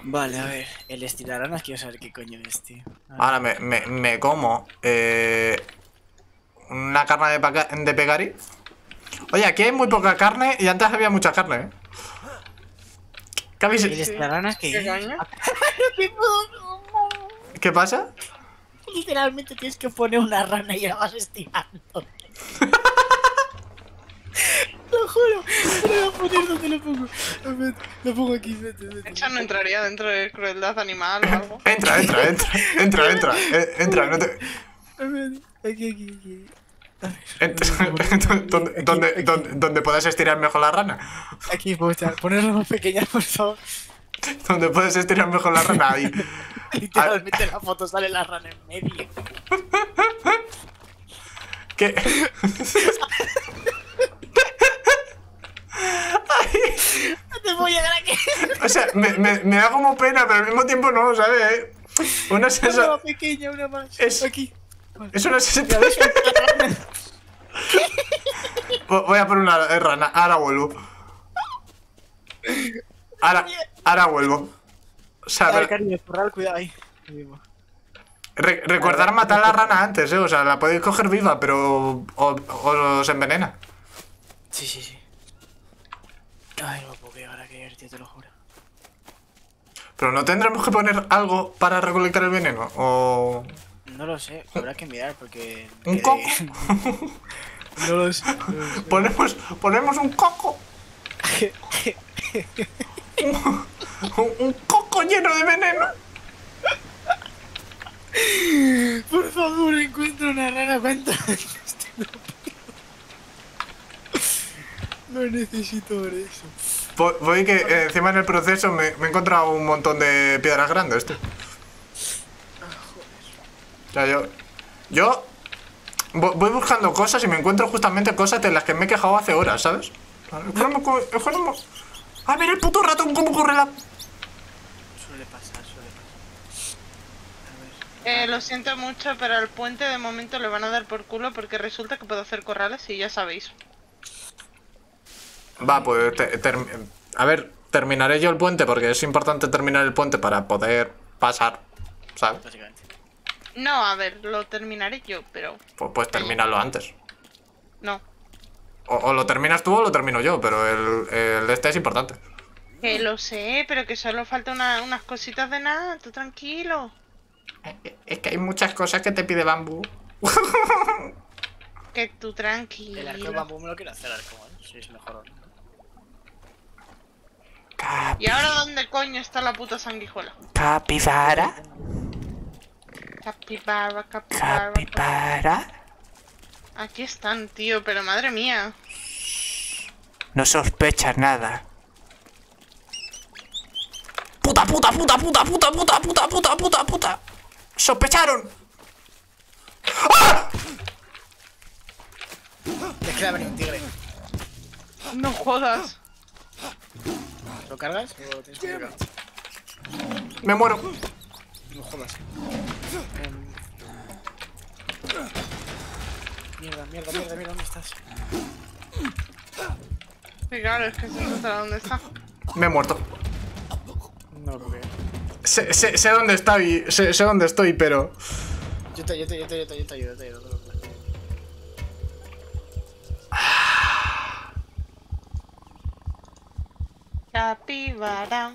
Vale, a ver, el estiraranas quiero saber qué coño es, tío. Ahora me como una carne de pegari. Oye, aquí hay muy poca carne y antes había mucha carne, ¿eh? ¿Qué habéis...? ¿El estiraranas qué ¿Qué es? coño? ¿Qué pasa? Literalmente tienes que poner una rana y la vas estirando. Lo juro, pero lo voy a poner donde lo pongo. A ver, lo pongo aquí, vete. Eso no entraría dentro de crueldad animal o algo. Entra, no te... A ver, aquí. Entra, donde puedas estirar mejor la rana. Aquí, ponerlo más pequeña, por favor. Donde puedes estirar mejor la rana, ahí. Literalmente en la foto sale la rana en medio. ¿Qué? No te puedo llegar aquí. O sea, me da como pena, pero al mismo tiempo no, ¿sabes? Una Una sensación... más pequeña, una más. Es- Aquí. Es una sensación... Voy a poner una rana, ahora vuelvo. Ahora vuelvo. O sea, A ver, cariño, corral, cuidado ahí. Ahí mismo. recordar matar a la rana antes, O sea, la podéis coger viva, pero... os envenena. Sí. Ay, no puedo ahora que tío, te lo juro. Pero no tendremos que poner algo para recolectar el veneno, o... No lo sé, habrá que mirar porque... ¿Un coco? No lo sé. Ponemos un coco. Un coco lleno de veneno. Por favor, encuentra una rana cuenta. No necesito ver eso. Voy que encima en el proceso me he encontrado un montón de piedras grandes, tío. O sea, yo voy buscando cosas y me encuentro justamente cosas de las que me he quejado hace horas, ¿sabes? ¡Ah, mira el puto ratón cómo corre la... Suele pasar. Lo siento mucho, pero al puente de momento le van a dar por culo porque resulta que puedo hacer corrales y ya sabéis. Va, pues... a ver, terminaré yo el puente porque es importante terminar el puente para poder pasar, ¿sabes? Básicamente. No, a ver, lo terminaré yo, pero Pues puedes terminarlo antes. no. O lo terminas tú o lo termino yo, pero el de este es importante. Que lo sé, pero que solo falta unas cositas de nada, tú tranquilo. Es que hay muchas cosas que te pide Bambú. Que tú El arco de tranquilo. bambú me lo quiero hacer arco, ¿eh? Si es mejor o no. ¿Y ahora dónde coño está la puta sanguijuela? Capibara. Capibara. Aquí están, tío, pero madre mía. No sospechas nada. ¡Puta! ¡Sospecharon! ¡Ah! Es que le ha venido un tigre. No jodas. ¿Lo cargas o lo tienes que cargar? Me muero. No jodas. Mierda, ¿dónde estás? Sí, claro, es que se nota dónde está. Me he muerto. No lo veo. Sé dónde estoy. Sé dónde estoy, pero... Yo te ayudo. Capibara.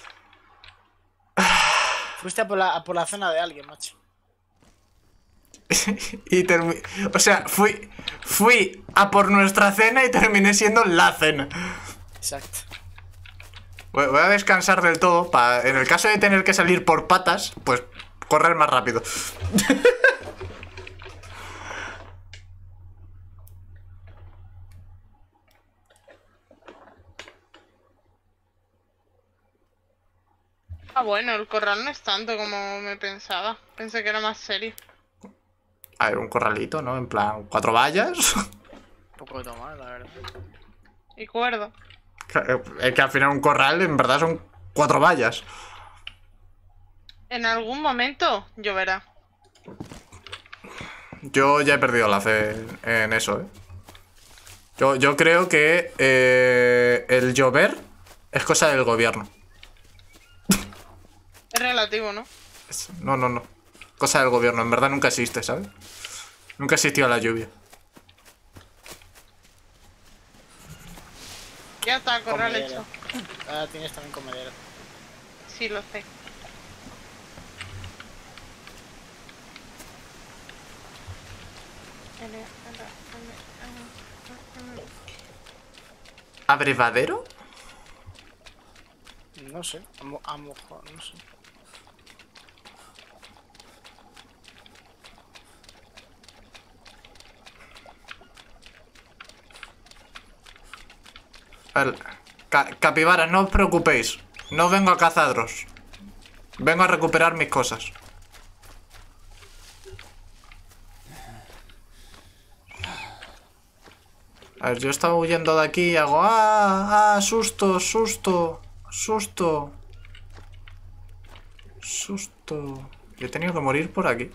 Fuiste a por la zona de alguien, macho. O sea, fui a por nuestra cena y terminé siendo la cena. Exacto. Voy a descansar del todo para, en el caso de tener que salir por patas, pues correr más rápido. Ah, bueno, el corral no es tanto como me pensaba. Pensé que era más serio. A ver, un corralito, ¿no? En plan, 4 vallas. Un poco de tomar, la verdad. Y cuerdo. Es que al final un corral en verdad son 4 vallas. En algún momento lloverá. Yo ya he perdido la fe en eso, ¿eh? Yo creo que el llover es cosa del gobierno. Es relativo, ¿no? No, no, no. Cosa del gobierno, en verdad nunca existe, ¿sabes? Nunca existió la lluvia. Ya está, corral Comedero. hecho. Ah, tienes también comedero. Sí, lo sé. ¿Abrevadero? No sé, a lo mejor, no sé. Capibaras, no os preocupéis. No vengo a cazaros. Vengo a recuperar mis cosas. A ver, yo estaba huyendo de aquí y hago... ¡Ah! ¡Ah! ¡Susto! ¡Susto! ¡Susto! ¡Susto! Yo he tenido que morir por aquí.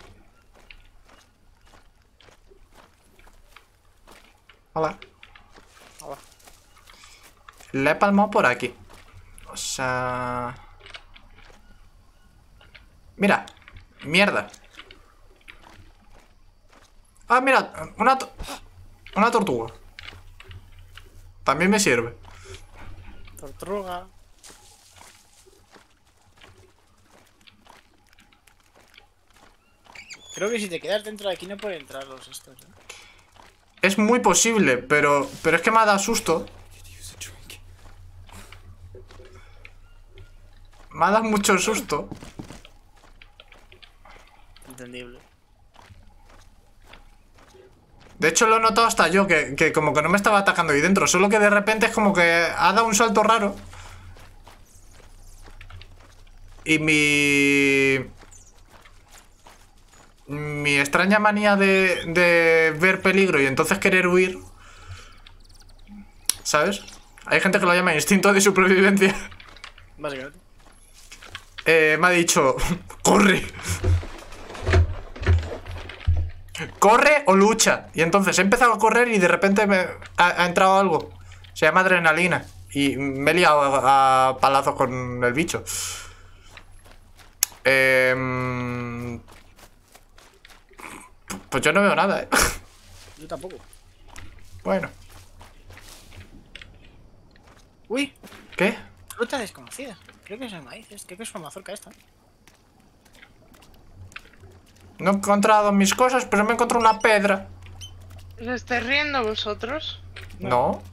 Hola. Hola. Le he palmado por aquí. O sea... Mira. Mierda. Ah, mira. Una tortuga. También me sirve. Tortuga. Creo que si te quedas dentro de aquí no pueden entrar los estos, ¿eh? Es muy posible, pero es que me ha dado susto. Me ha dado mucho susto. Entendible. De hecho lo he notado hasta yo, que como que no me estaba atacando ahí dentro. Solo que de repente es como que ha dado un salto raro. Y mi extraña manía de ver peligro y entonces querer huir, ¿sabes? Hay gente que lo llama instinto de supervivencia. Básicamente. Me ha dicho, corre. Corre o lucha. Y entonces he empezado a correr y de repente ha entrado algo. Se llama adrenalina. Y me he liado a palazos con el bicho. Pues yo no veo nada, ¿eh? Yo tampoco. Bueno. Uy, ¿Qué? fruta desconocida. Creo que es el maíz. Creo que es una mazorca esta. No he encontrado mis cosas, pero me he encontrado una pedra. ¿Os estáis riendo vosotros? No.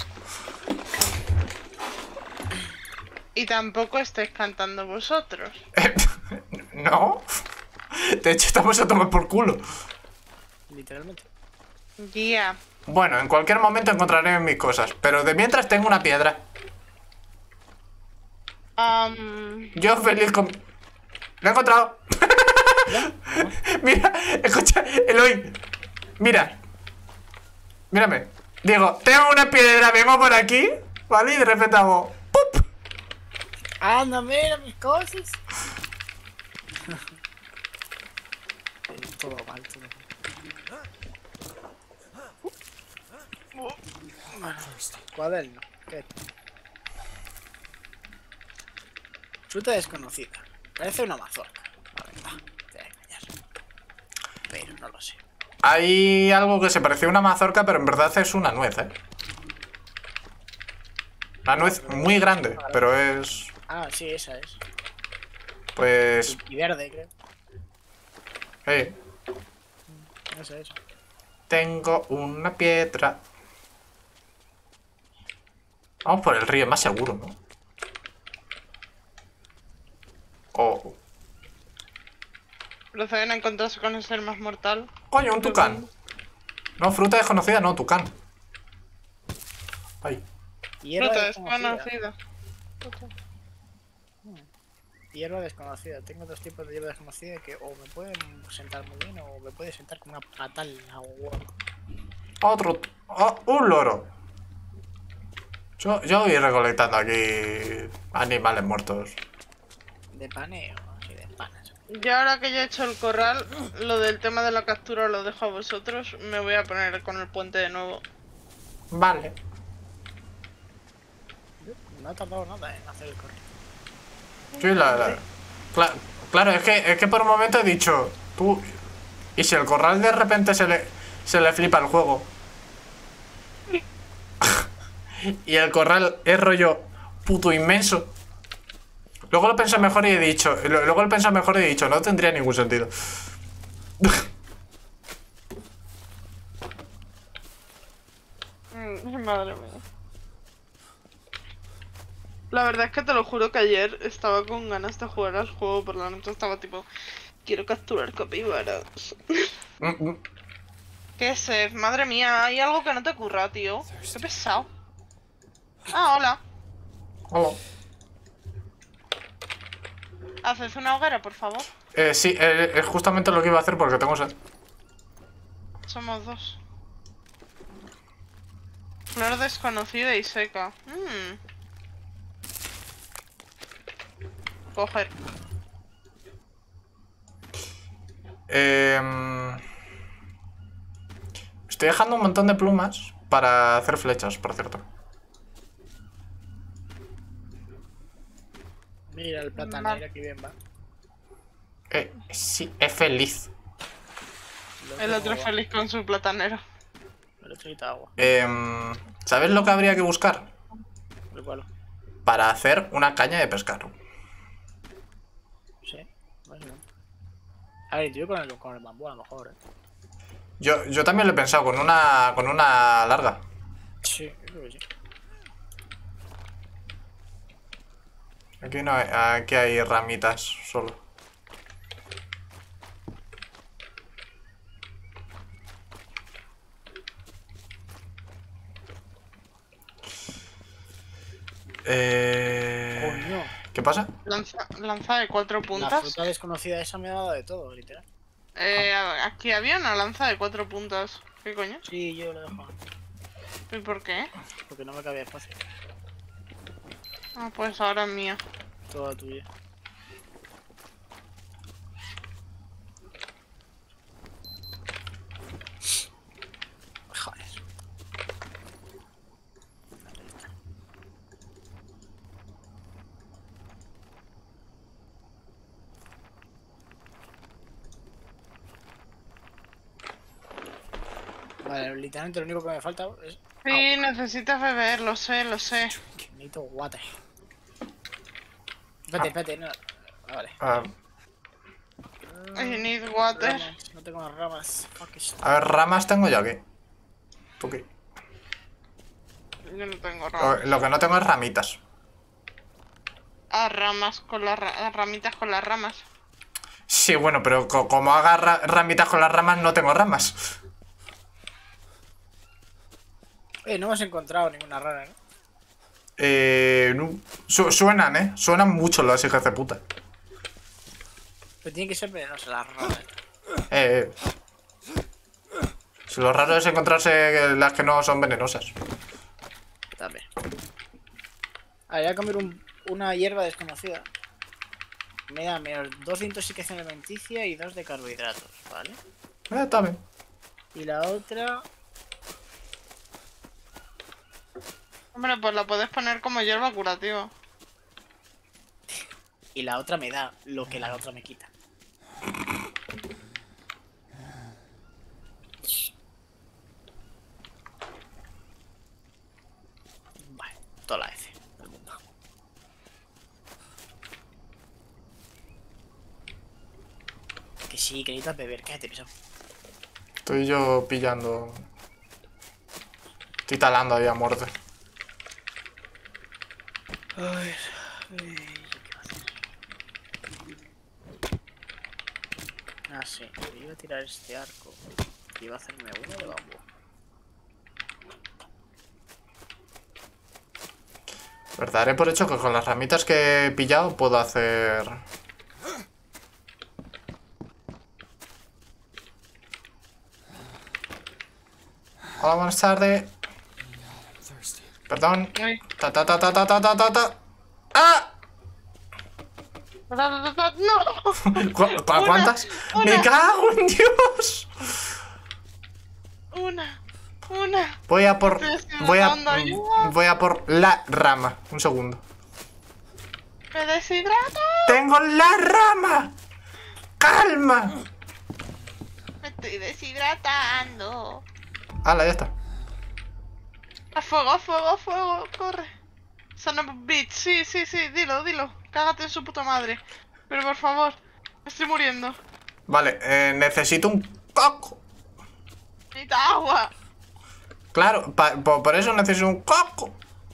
Y tampoco estáis cantando vosotros. No. De hecho, estamos a tomar por culo. Literalmente. Ya. Bueno, en cualquier momento encontraré mis cosas. Pero de mientras tengo una piedra. Yo feliz con... ¡Lo he encontrado! Mira, escucha, Eloy. Mira. Mírame. Digo, tengo una piedra, vengo por aquí, ¿vale? Y de repente hago... ¡Pup! ¡Anda, mira mis cosas! Todo mal, todo mal. Cuaderno. ¿Qué? Fruta desconocida. Parece una mazorca. La verdad. Te voy a engañar. Pero no lo sé. Hay algo que se parece a una mazorca, pero en verdad es una nuez, ¿eh? Una nuez muy grande, pero es... Ah, sí, esa es. Pues... Y verde, creo. Esa es. Tengo una piedra. Vamos por el río, es más seguro, ¿no? Oh. Proceden a encontrarse con el ser más mortal. Coño, un tucán. No, fruta desconocida, no, tucán. Ay. Hierba Fruta desconocida. desconocida. Hierba desconocida. Tengo dos tipos de hierba desconocida que o me pueden sentar muy bien o me puede sentar como una patal a huevo. Otro... oh, un loro. Yo voy recolectando aquí animales muertos. De paneo, así de panas. Yo ahora que ya he hecho el corral, lo del tema de la captura lo dejo a vosotros. Me voy a poner con el puente de nuevo. Vale. No ha tardado nada en hacer el correo. Sí, Claro, es que por un momento he dicho, tú... ¿Y si el corral de repente se le flipa el juego? Y el corral es rollo puto inmenso. Luego lo pensé mejor y he dicho... Luego lo pensé mejor y he dicho, no tendría ningún sentido. Madre mía. La verdad es que te lo juro que ayer estaba con ganas de jugar al juego por la noche. Estaba tipo, quiero capturar capibaras. ¿Qué es? Madre mía, hay algo que no te ocurra, tío. Qué pesado. Ah, hola. Hola. ¿Haces una hoguera, por favor? Sí, es justamente lo que iba a hacer porque tengo sed. Somos dos. Flor desconocida y seca. Coger. Estoy dejando un montón de plumas para hacer flechas, por cierto. Mira el platanero que bien va. Sí, es feliz. El otro feliz con su platanero. El otro necesita agua. ¿Sabes lo que habría que buscar? ¿El cual? Para hacer una caña de pescar. Sí, más o menos. A ver, tío, con el bambú a lo mejor, Yo también lo he pensado, con una larga. Sí, creo que sí. Aquí no hay, aquí hay ramitas solo. Coño. ¿Qué pasa? Lanza de 4 La puntas. fruta desconocida esa me ha dado de todo, literal. Aquí había una lanza de 4 puntas. ¿Qué coño? Sí, yo lo dejo. ¿Y por qué? Porque no me cabía espacio. Ah, pues ahora es mía. Toda tuya. Joder. Vale, literalmente lo único que me falta es... Sí, necesitas beber, lo sé, lo sé. Necesito water. Espérate, no. Vale. I need water. Ramas, no tengo ramas. Fuck it. A ver, ramas tengo yo aquí. ¿Tú qué? Yo no tengo ramas. Lo que no tengo es ramitas. Ah, ramas con las ramitas con las ramas. Sí, bueno, pero como haga ramitas con las ramas, no tengo ramas. No hemos encontrado ninguna rara, ¿no? No. Suenan, Suenan mucho las hijas de puta. Pero tiene que ser venenosa la rara. Si lo raro es encontrarse las que no son venenosas. También. A ver, voy a comer una hierba desconocida. Me da menos 2 de intoxicación alimenticia y 2 de carbohidratos, ¿vale? Está bien. Y la otra... Hombre, pues la puedes poner como hierba curativa. Y la otra me da lo que la otra me quita. Vale, toda la F del mundo. Que sí, que necesitas beber, cállate, pesado. Estoy yo pillando. Estoy talando ahí a muerte. A ver, ¿qué va a hacer? Ah, sí, iba a tirar este arco. Y iba a hacerme uno de bambú. Verdad, daré por hecho que con las ramitas que he pillado puedo hacer... Hola, buenas tardes. Perdón. Ay. Ta. ¡Ah! ¡No! ¿Cuántas? Una. ¡Me cago en Dios! Una. Voy a por... Estoy dando ayuda. Voy a por la rama. Un segundo. ¡Me deshidrato! ¡Tengo la rama! ¡Calma! ¡Me estoy deshidratando! ¡Hala, ya está! ¡A fuego, a fuego, a fuego! ¡Corre! Son of a bitch, sí, sí, sí, dilo, dilo. Cágate en su puta madre. Pero por favor, me estoy muriendo. Vale, necesito un coco. Necesito agua. Claro, por eso necesito un coco.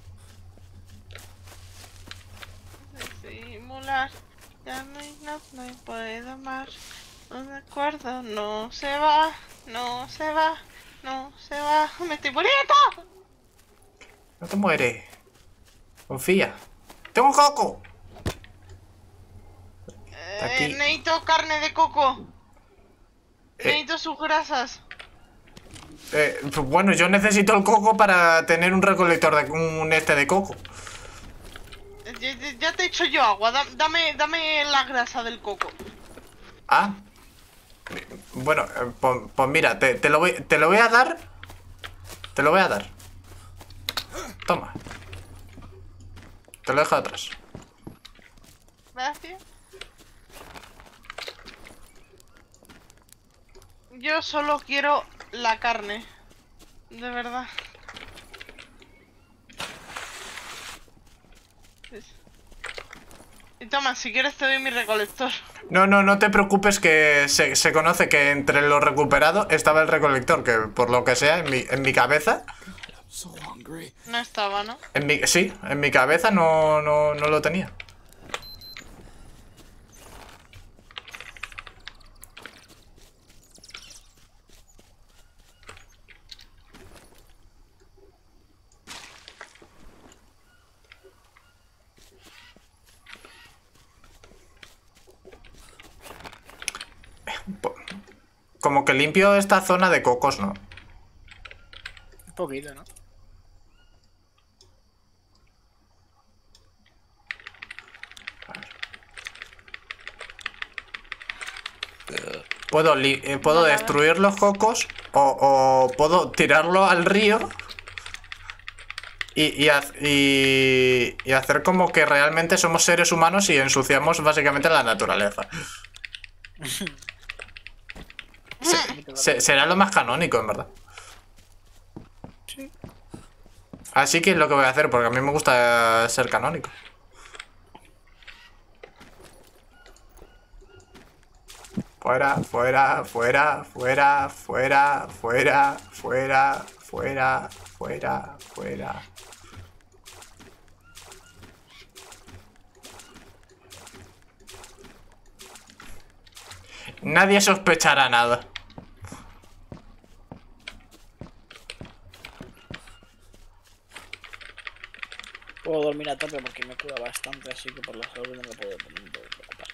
Simular. Ya no puedo más. No me acuerdo, no se va, no se va, no se va. ¡Me estoy muriendo! No te mueres. Confía. ¡Tengo un coco! Aquí. Necesito carne de coco. Eh. Necesito sus grasas. Pues bueno, yo necesito el coco para tener un recolector de un de coco. Ya te he hecho yo agua. Dame la grasa del coco. Ah. Bueno, pues mira, te lo voy a dar. Te lo voy a dar. Toma. Te lo dejo atrás. Gracias. Yo solo quiero la carne. De verdad. Y toma, si quieres te doy mi recolector. No te preocupes que se conoce que entre lo recuperado estaba el recolector, que por lo que sea, en mi cabeza... No estaba, ¿no? Sí, en mi cabeza no lo tenía. Como que limpio esta zona de cocos, ¿no? Un poquito, ¿no? Puedo destruir los cocos o puedo tirarlo al río y hacer como que realmente somos seres humanos y ensuciamos básicamente la naturaleza. Será lo más canónico, en verdad. Sí. Así que es lo que voy a hacer, porque a mí me gusta ser canónico. Fuera, fuera, fuera, fuera, fuera, fuera, fuera, fuera, fuera, fuera. Nadie sospechará nada. Puedo dormir a tope porque me cura bastante, así que por la salud no me puedo preocupar.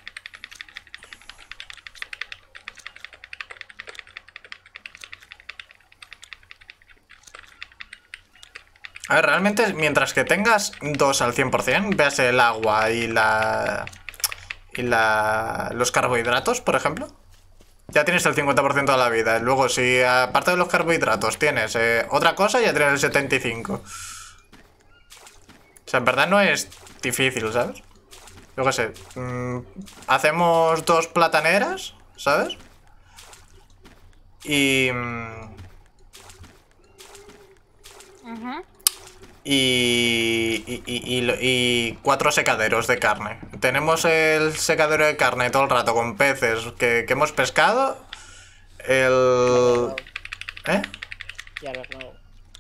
A ver, realmente, mientras que tengas 2 al 100%, veas el agua y los carbohidratos, por ejemplo, ya tienes el 50% de la vida. Luego, si aparte de los carbohidratos tienes otra cosa, ya tienes el 75%. O sea, en verdad no es difícil, ¿sabes? Yo qué sé. Hacemos 2 plataneras, ¿sabes? Y... Y 4 secaderos de carne. Tenemos el secadero de carne todo el rato con peces que hemos pescado. ¿Eh? Ya lo nuevo.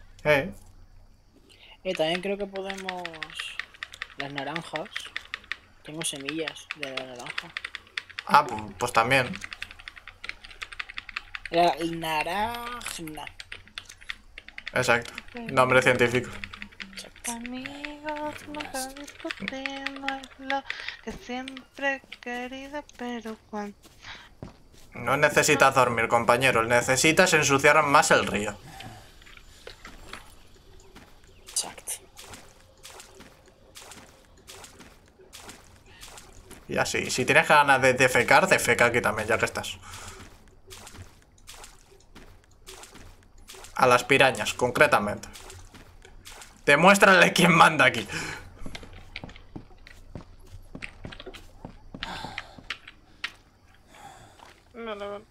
También creo que podemos... Las naranjas. Tengo semillas de la naranja. Ah, pues también. La naranja. Exacto. Nombre científico. Amigos, nunca discutimos lo que siempre he querido, pero cuando... No necesitas dormir, compañero. Necesitas ensuciar más el río. Exacto. Y así, si tienes ganas de defecar, defeca aquí también, ya que estás. A las pirañas, concretamente. Demuéstrale quién manda aquí. Vale, vale.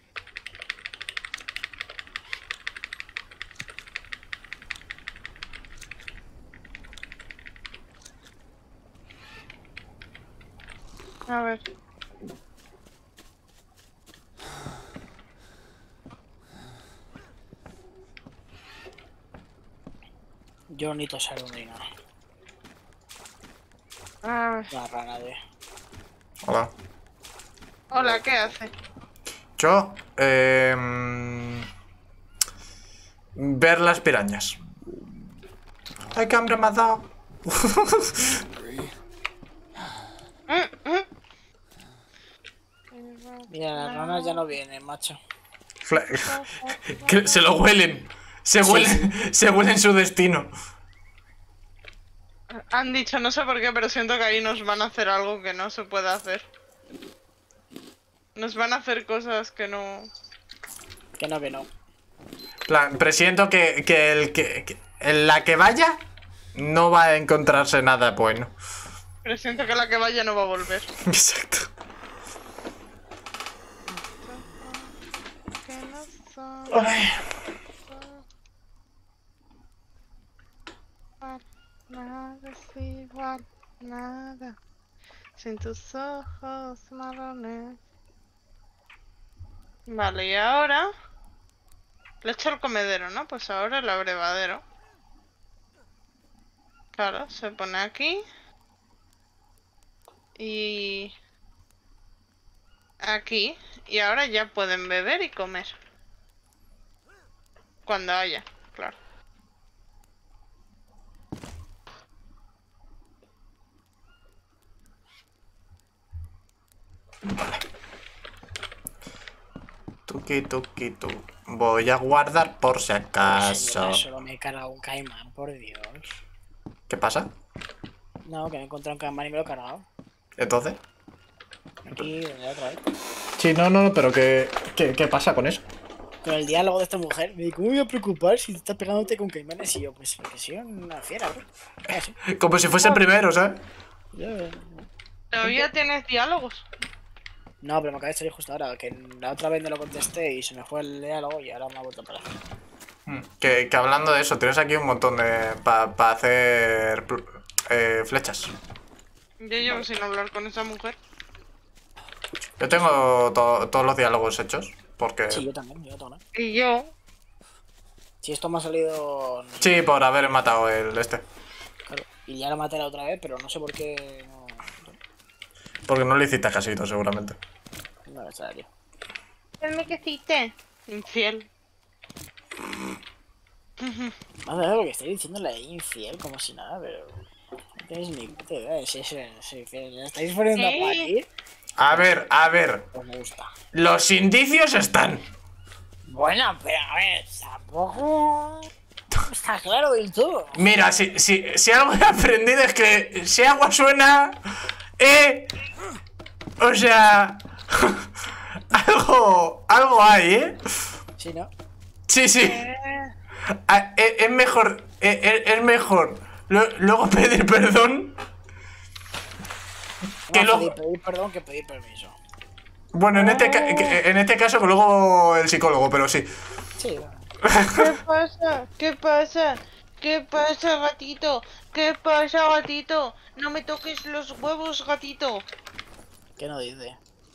A ver. Yo necesito ser un reino. A ver. La rana de. Hola. Hola, ¿qué hace? Yo, ver las pirañas. ¡Ay, qué hambre me ha dado! Mira, las ranas ya no vienen, macho. Que se lo huelen. Se huelen su destino. Han dicho, no sé por qué, pero siento que ahí nos van a hacer algo que no se puede hacer. Nos van a hacer cosas que no... Que no, que no. Plan, presiento que en la que vaya no va a encontrarse nada bueno. Pero siento que la que vaya no va a volver. Exacto. Que no son- Ay. Nada es igual, nada. Sin tus ojos marrones. Vale, y ahora... Le he hecho el comedero, ¿no? Pues ahora el abrevadero. Claro, se pone aquí. Y... aquí. Y ahora ya pueden beber y comer. Cuando haya, claro. Tuki, tuki, tu. Voy a guardar por si acaso. Señora, solo me he cargado un caimán, por Dios. ¿Qué pasa? No, que me he encontrado un caimán y me lo he cargado. Entonces. Aquí, otra vez. Sí, no, pero ¿qué pasa con eso? Con el diálogo de esta mujer, me dice, ¿cómo me voy a preocupar si estás pegándote con caimanes? Y yo, pues porque soy una fiera, bro. Así. Como si fuese el primero, ¿sabes? Todavía tienes diálogos. No, pero me acaba de salir justo ahora, que la otra vez no lo contesté y se me fue el diálogo y ahora me ha vuelto para atrás. Que hablando de eso, tienes aquí un montón de... para hacer... flechas. Yo llevo sin hablar con esa mujer. Yo tengo todos los diálogos hechos, porque... Sí, yo también, yo también. Y yo... Si esto me ha salido... Sí, por haber matado el este. Claro, y ya lo maté la otra vez, pero no sé por qué no... Porque no le hiciste casito, seguramente. No me salió. Dime que hiciste. Infiel. Más allá de lo que estoy diciéndole ahí, infiel, como si nada, pero... No tenéis ni puta idea, si ¿le estáis poniendo a parir? A ver. Pues me gusta. Los indicios están. Bueno, pero a ver, tampoco... Está claro del todo. Mira, si algo he aprendido es que si agua suena... O sea... algo hay, ¿eh? Sí, ¿no? Sí. Es mejor... Es mejor luego pedir perdón... Que No, luego... pedir perdón que pedir permiso. Bueno, en este caso que luego el psicólogo, pero sí. Sí, ¿Qué pasa? ¿Qué pasa? ¿Qué pasa, gatito? ¿Qué pasa, gatito? No me toques los huevos, gatito. ¿qué no dice?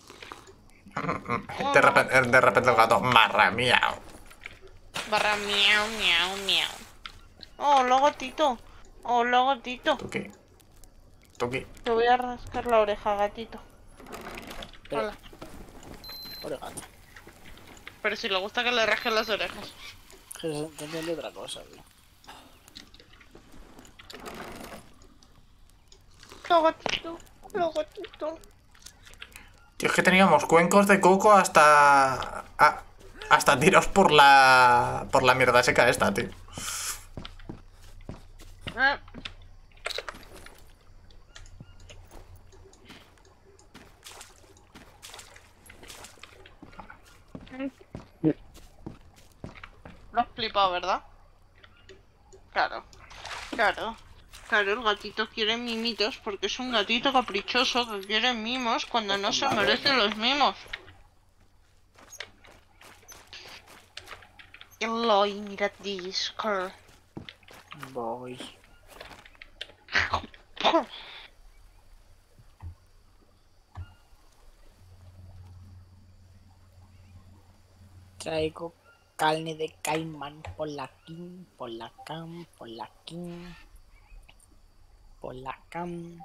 De repente el gato marra, miau. Barra miau, miau, miau. Hola, gatito. Hola, gatito. Tuki. Te voy a rascar la oreja, gatito. Pero- Hola. Pobre gato. Pero si le gusta que le rasquen las orejas. Te entiendo otra cosa, tío. Hola, gatito. Hola, gatito. Tío, es que teníamos cuencos de coco hasta... hasta tirados por la mierda seca esta, tío. Lo has flipado, ¿verdad? Claro. Claro, el gatito quiere mimitos porque es un gatito caprichoso que quiere mimos cuando no se merece los mimos. Eloy, mira Discord. Voy. Traigo carne de caimán por la king, por la cam, por la king, por la cam.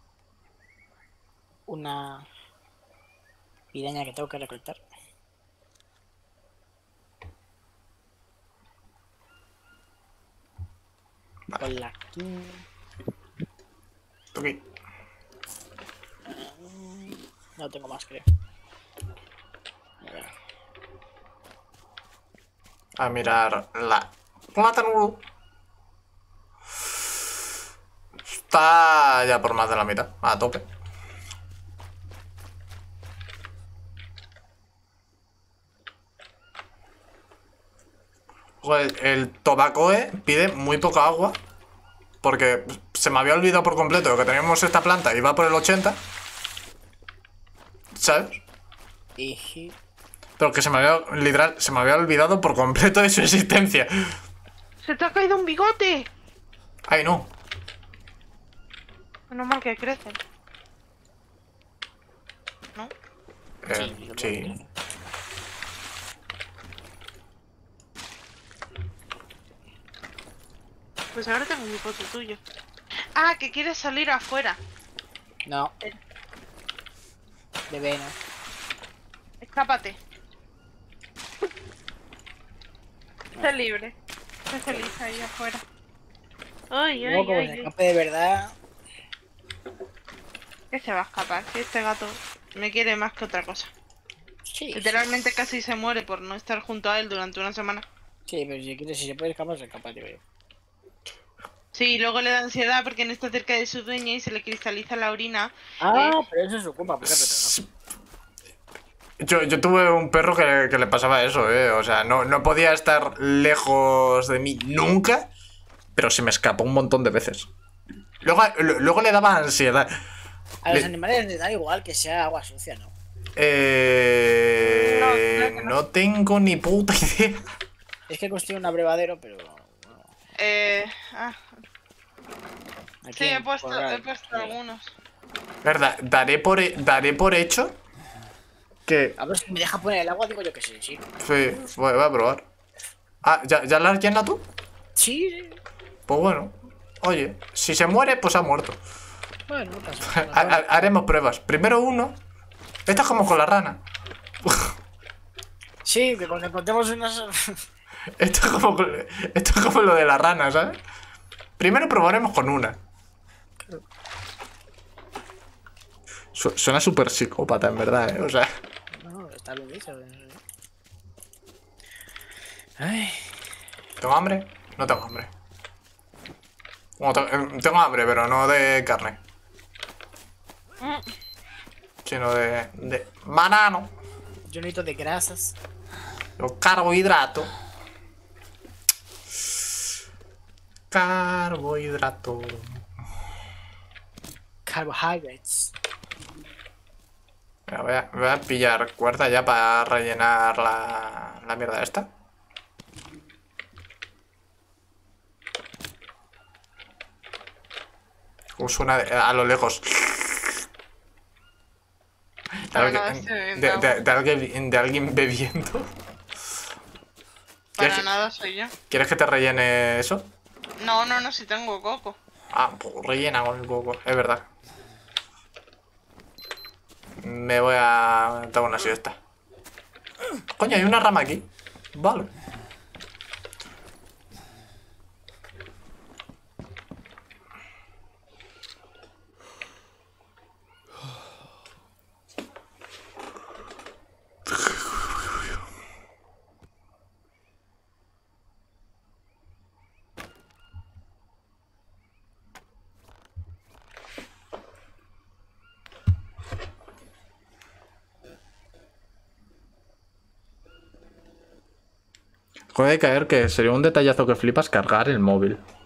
Una piraña que tengo que recolectar. Por la king. Ok. No tengo más, creo. A ver. A mirar la plátano. Está ya por más de la mitad, a tope. Pues el Tobacoe pide muy poca agua. Porque se me había olvidado por completo que teníamos esta planta y va por el 80. ¿Sabes? Y Pero que se me había, literal, se me había olvidado por completo de su existencia. ¡Se te ha caído un bigote! Ay, no. Menos mal que crecen. ¿No? Sí. Pues ahora tengo un bigote tuyo. Ah, que quieres salir afuera. no. De vena. Escápate. Sé libre. Sé feliz ahí afuera. Ay, Luego, ay, como ay, se ay. escape de verdad. ¿Qué se va a escapar? Si este gato me quiere más que otra cosa. Sí. Literalmente casi se muere por no estar junto a él durante una semana. Sí, pero si quieres, si se puede escapar, se escapa, digo yo. Sí, luego le da ansiedad porque no está cerca de su dueña y se le cristaliza la orina. Ah, pero eso es su culpa, porque es Yo tuve un perro que le pasaba eso, O sea, no podía estar lejos de mí nunca, pero se me escapó un montón de veces. Luego le daba ansiedad. A los animales les da igual que sea agua sucia, ¿no? No tengo ni puta idea. Es que construí un abrevadero, pero... bueno, Ah, aquí sí, he en puesto Corral, sí. algunos. Verdad, daré por hecho que... A ver si me deja poner el agua, digo yo que sí, sí. Sí, voy a probar. Ah, ¿ya la has llenado tú? Sí, sí. Pues bueno. Oye, si se muere, pues ha muerto. Bueno, no pasa nada. Haremos pruebas. Primero uno. Esto es como con la rana. Sí, que cuando encontremos unas... Esto es como lo de la rana, ¿sabes? Primero probaremos con una. Suena súper psicópata, en verdad, O sea... No, está bien dicho. Ay, ¿Tengo hambre? No tengo hambre. Bueno, tengo hambre, pero no de carne. Sino de banano. yo necesito de grasas. Los carbohidratos. Carbohidratos. Carbohydrates. Mira, voy a pillar cuerda ya para rellenar la mierda esta. Como suena a lo lejos. De alguien bebiendo. Para nada soy yo. ¿Quieres que te rellene eso? No, si tengo coco. Ah, pues rellena con el coco, es verdad. Me voy a dar una siesta. Coño, hay una rama aquí. Vale. Puede caer que sería un detallazo que flipas cargar el móvil.